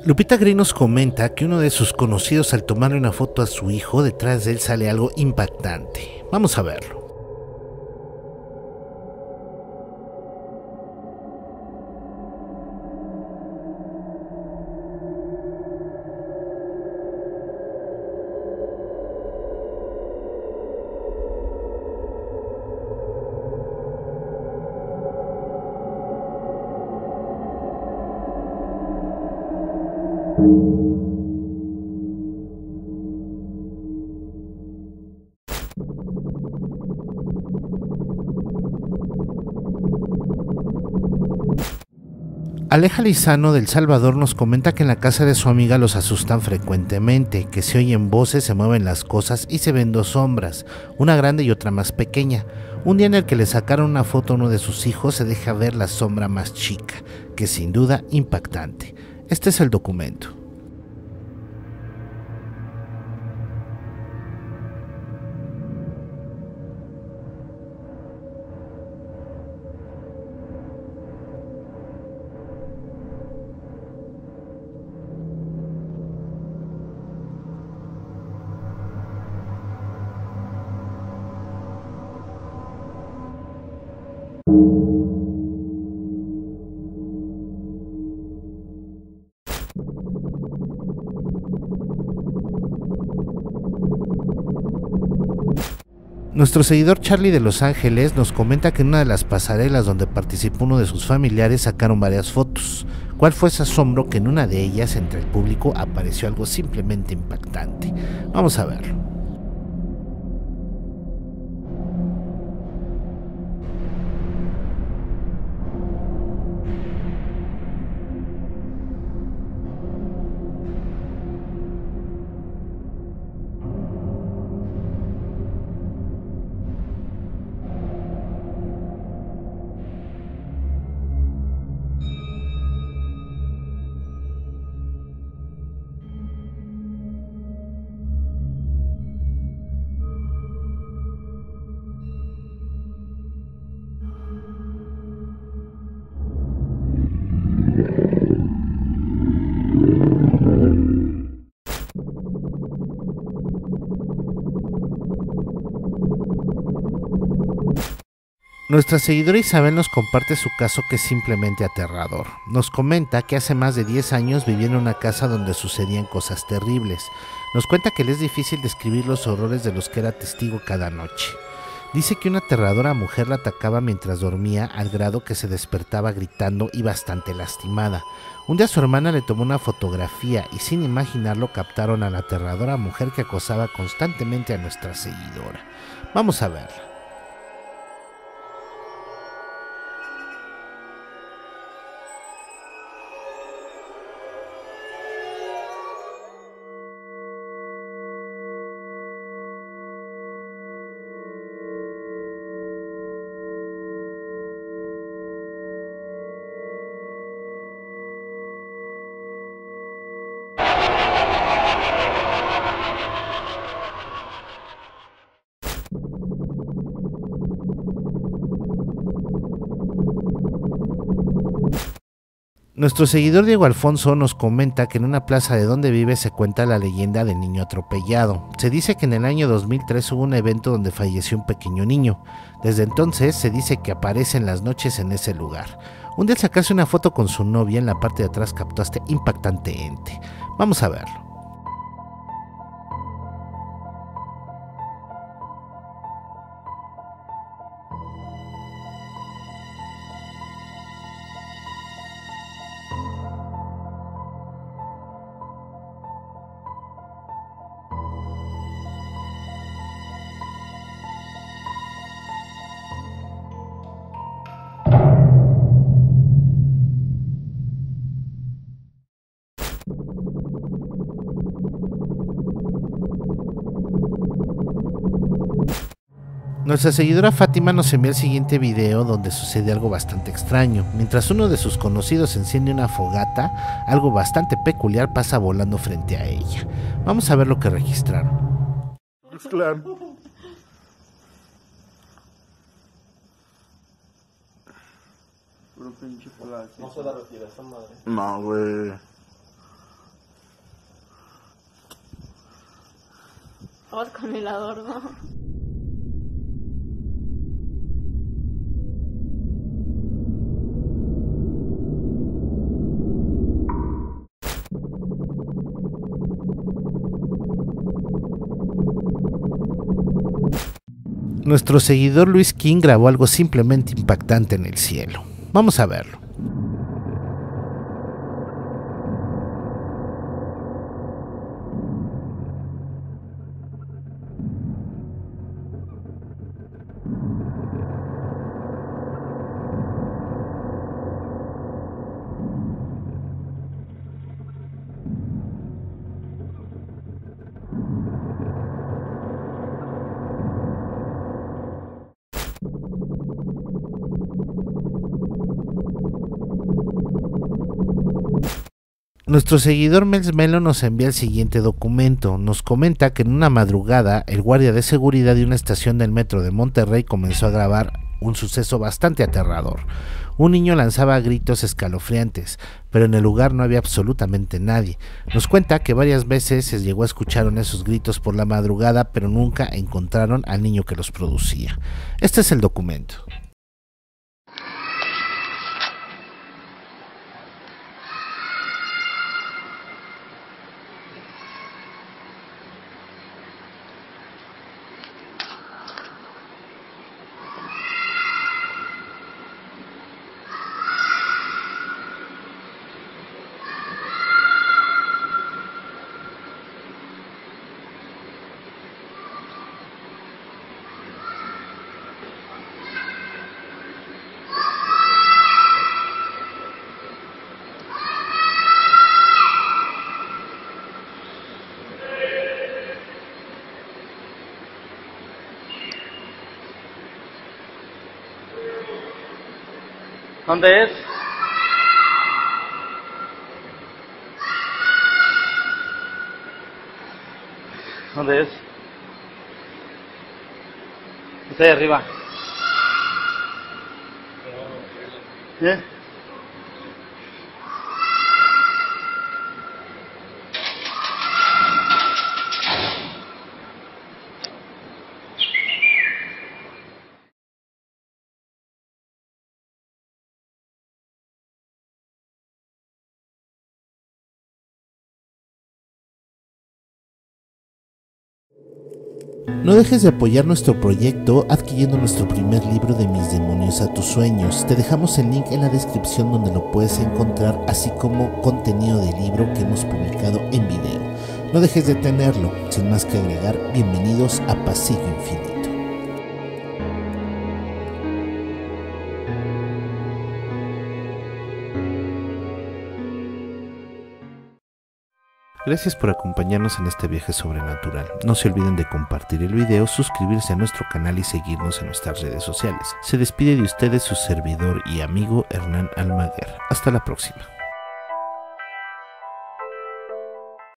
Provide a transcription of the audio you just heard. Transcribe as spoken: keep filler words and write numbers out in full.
Lupita Grey nos comenta que uno de sus conocidos, al tomarle una foto a su hijo, detrás de él sale algo impactante. Vamos a verlo. Aleja Lizano del Salvador nos comenta que en la casa de su amiga los asustan frecuentemente, que se oyen voces, se mueven las cosas y se ven dos sombras, una grande y otra más pequeña. Un día en el que le sacaron una foto a uno de sus hijos se deja ver la sombra más chica, que es sin duda impactante. Este es el documento. Nuestro seguidor Charlie de Los Ángeles nos comenta que en una de las pasarelas donde participó uno de sus familiares sacaron varias fotos. ¿Cuál fue ese asombro que en una de ellas, entre el público, apareció algo simplemente impactante? Vamos a verlo. Nuestra seguidora Isabel nos comparte su caso, que es simplemente aterrador. Nos comenta que hace más de diez años vivía en una casa donde sucedían cosas terribles. Nos cuenta que le es difícil describir los horrores de los que era testigo cada noche. Dice que una aterradora mujer la atacaba mientras dormía, al grado que se despertaba gritando y bastante lastimada. Un día su hermana le tomó una fotografía y sin imaginarlo captaron a la aterradora mujer que acosaba constantemente a nuestra seguidora. Vamos a verla. Nuestro seguidor Diego Alfonso nos comenta que en una plaza de donde vive se cuenta la leyenda del niño atropellado. Se dice que en el año dos mil tres hubo un evento donde falleció un pequeño niño. Desde entonces se dice que aparece en las noches en ese lugar. Un día al sacarse una foto con su novia, en la parte de atrás captó a este impactante ente. Vamos a verlo. Nuestra seguidora Fátima nos envía el siguiente video donde sucede algo bastante extraño. Mientras uno de sus conocidos enciende una fogata, algo bastante peculiar pasa volando frente a ella. Vamos a ver lo que registraron. Es claro. Puro pinche flash. No se la retira esa madre. No, güey. acabas con el adorno. Nuestro seguidor Luis King grabó algo simplemente impactante en el cielo. Vamos a verlo. Nuestro seguidor Mels Melo nos envía el siguiente documento. Nos comenta que en una madrugada el guardia de seguridad de una estación del metro de Monterrey comenzó a grabar un suceso bastante aterrador. Un niño lanzaba gritos escalofriantes, pero en el lugar no había absolutamente nadie. Nos cuenta que varias veces se llegó a escuchar esos gritos por la madrugada, pero nunca encontraron al niño que los producía. Este es el documento. ¿Dónde es? ¿Dónde es? Está ahí arriba. ¿Eh? No dejes de apoyar nuestro proyecto adquiriendo nuestro primer libro de Mis demonios a tus sueños. Te dejamos el link en la descripción donde lo puedes encontrar, así como contenido del libro que hemos publicado en video. No dejes de tenerlo. Sin más que agregar, bienvenidos a Pasillo Infinito. Gracias por acompañarnos en este viaje sobrenatural. No se olviden de compartir el video, suscribirse a nuestro canal y seguirnos en nuestras redes sociales. Se despide de ustedes su servidor y amigo Hernán Almaguer. Hasta la próxima.